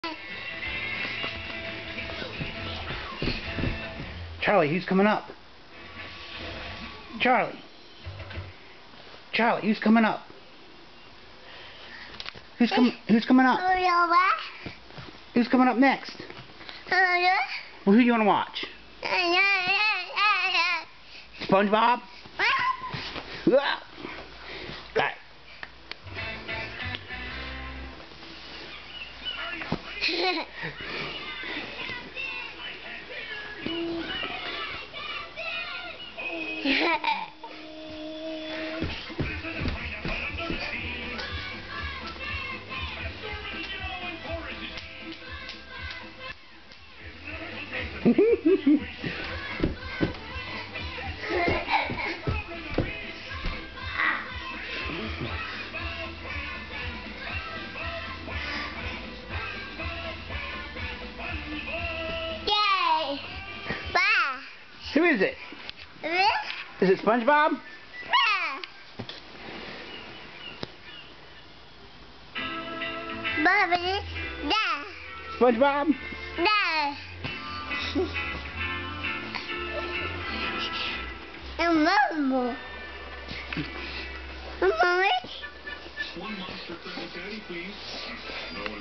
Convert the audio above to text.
Charlie, who's coming up? Charlie, who's coming up? Who's coming up? Who's coming up next? Well, who do you want to watch? Spongebob? Right. Who is it? Is it SpongeBob? SpongeBob? One monster for the daddy, please. No one